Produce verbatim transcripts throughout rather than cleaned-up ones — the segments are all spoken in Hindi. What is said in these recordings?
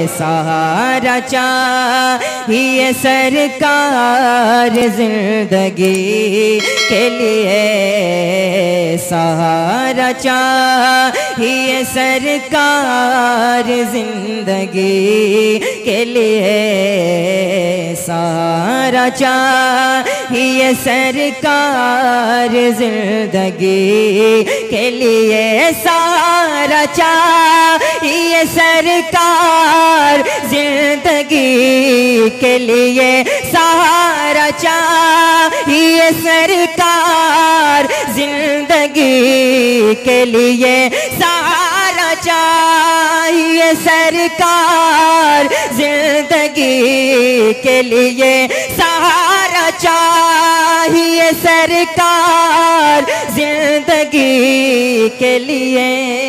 सहारा चाहिए सरकार जिंदगी के लिए, सहारा चाहिए सरकार जिंदगी के लिए, सहारा चाहिए सरकार जिंदगी के लिए, सहारा चाहिए सरकार जिंदगी के लिए, सहारा चाहिए सरकार जिंदगी के लिए, सहारा चाहिए सरकार जिंदगी के लिए, सहारा चाहिए सरकार जिंदगी के लिए।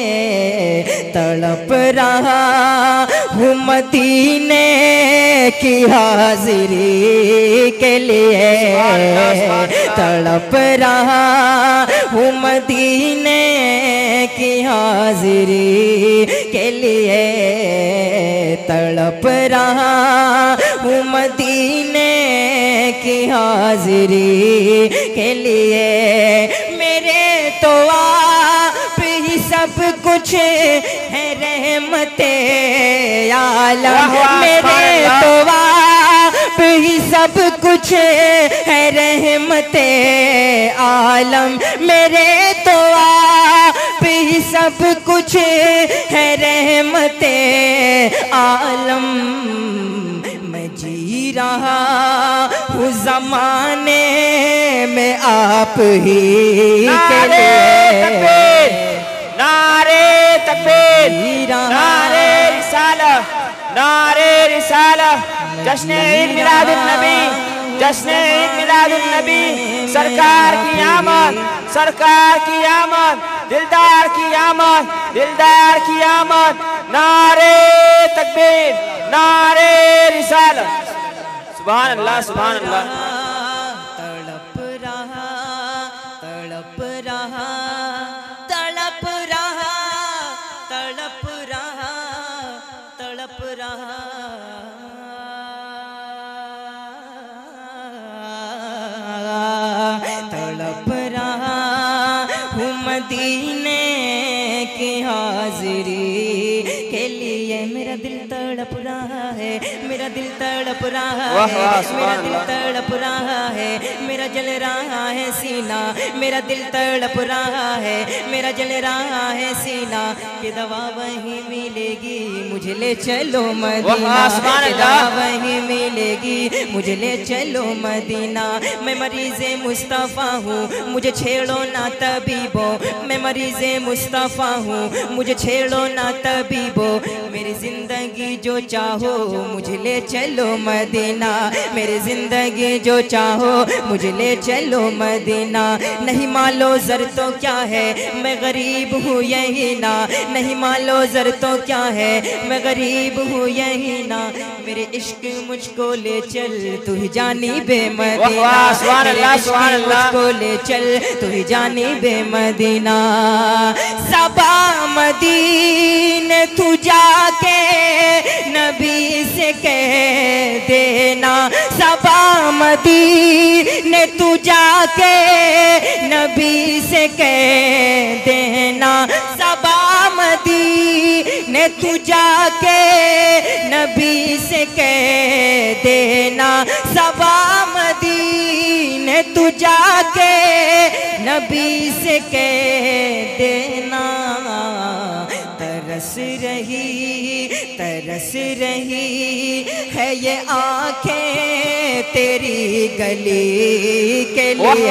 तड़प रहा हूँ मदीने की हाजिरी के लिए, तड़प रहा हूँ मदीने की हाजिरी के लिए, तड़प रहा हूँ मदीने की हाजिरी के लिए। मेरे तो आप ही सब कुछ है रहमते आलम, मेरे तो आप ही सब कुछ है रहमते आलम, मेरे तो आप ही सब कुछ है रहमते आलम। मैं जी रहा हूँ ज़माने में आप ही के लिए, नारे तकबीर, नारे रिसालत, नारे रिसालत, जश्न ईद मिलादुन नबी, जश्न ईद मिलादुन नबी, सरकार की आमद, सरकार की आमद, दिलदार की आमद, दिलदार की आमद, नारे तकबीर, नारे रिसालत, सुभान अल्लाह, सुभान अल्लाह। तड़प रहा, तड़प रहा, तड़प रहा, तड़प रहा, तड़प रहा, तड़प रहा हूँ मदीने की हाजिरी के लिए। मेरा दिल तड़प रहा है, मेरा दिल तड़प रहा है, मेरा दिल तड़प रहा है, मेरा जल रहा है सीना, मेरा दिल तड़प रहा है, मेरा जल रहा है सीना, कि दवा वहीं मिलेगी मुझे ले चलो मदीना, कि दवा वहीं मिलेगी मुझे ले चलो मदीना। मैं मरीज़े मुस्तफ़ा हूँ मुझे छेड़ो ना तबीबो, मैं मरीज़े मुस्तफ़ा हूँ मुझे छेड़ो ना तबीबो, मेरी जिंदगी जो चाहो मुझे ले चलो मदीना, मेरी जिंदगी जो चाहो मुझे ले चलो मदीना। नहीं मालो ज़र तो क्या है मैं गरीब हूँ यही ना, नहीं मालो ज़र तो क्या है मैं गरीब हूँ यही ना, मेरे इश्क मुझको ले चल तू ही जानी बे मदीना, मेरे इश्क मुझको ले चल तू ही जानी बे मदीना। सबा मदीने तू जाके नबी से कह देना, सबा मदीने तू जाके नबी से कह देना, सबा मदीने तू जाके नबी से कह देना, सबा मदीने तू जाके नबी से कह देना। तरस रही तरस रही है ये आँखें तेरी गली के लिए,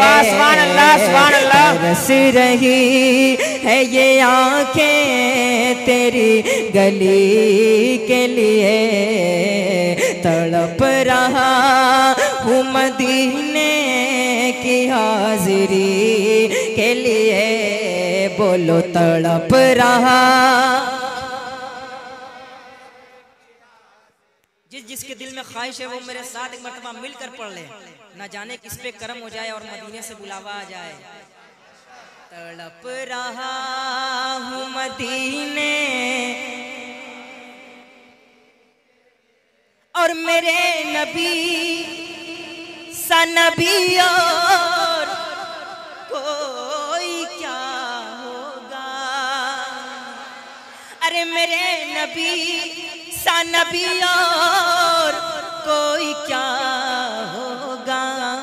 तरस रही है ये आँखें तेरी गली के लिए। तड़प रहा हूँ मदीने की हाजिरी के लिए, बोलो तड़प रहा। जिस जिसके दिल में ख्वाहिश है वो मेरे साथ एक मरतबा मिलकर पढ़ ले, ना जाने किस पे करम हो जाए और मदीने से बुलावा आ जाए। तड़प रहा हूँ मदीने और मेरे नबी सा नबी और कोई क्या होगा। अरे मेरे नबी सा नबी और कोई क्या होगा।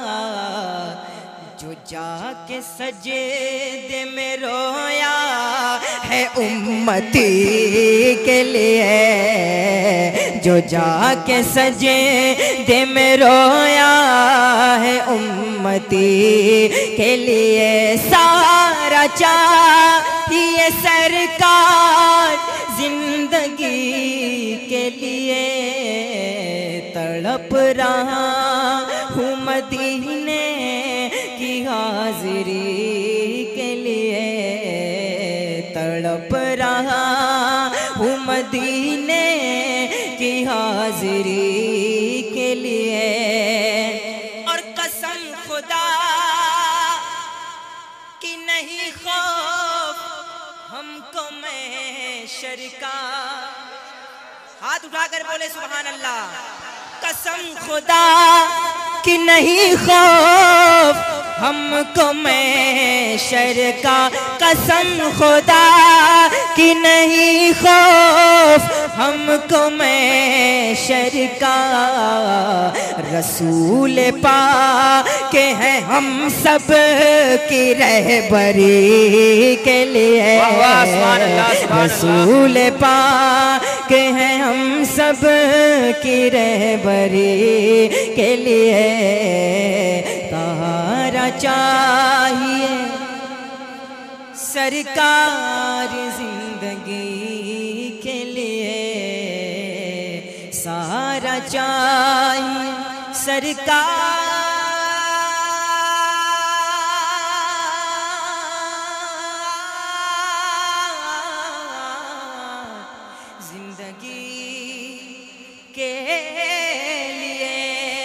जो जाके सजदे में रोया है उम्मती के लिए, जो जाके सजदे में रोया है उम्मती के लिए। सारा चाहिए सरकार जिंदगी के लिए, तड़प रहा हूँ मदीने की हाजिरी के लिए, तड़प रहा हूँ मदीने की हाजिरी के लिए। और कसम खुदा की नहीं खौफ हमको महशर का। हाथ उठाकर बोले सुभान अल्लाह। कसम खुदा की नहीं खौफ हमको महशर का, कसम खुदा की नहीं खौफ हमको महशर का। रसूल पाक हैं हम सब की रहबरी के लिए, रसूल पाक हैं हम सब की रहबरी के लिए। तारा चाहिए सरकार जिंदगी के लिए, सारा चाहिए सरकार जिंदगी के लिए।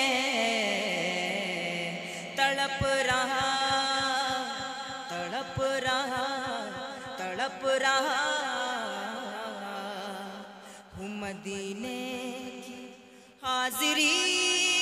तड़प रहा तड़प रहा तड़प रहा हूँ मदीने की हाजिरी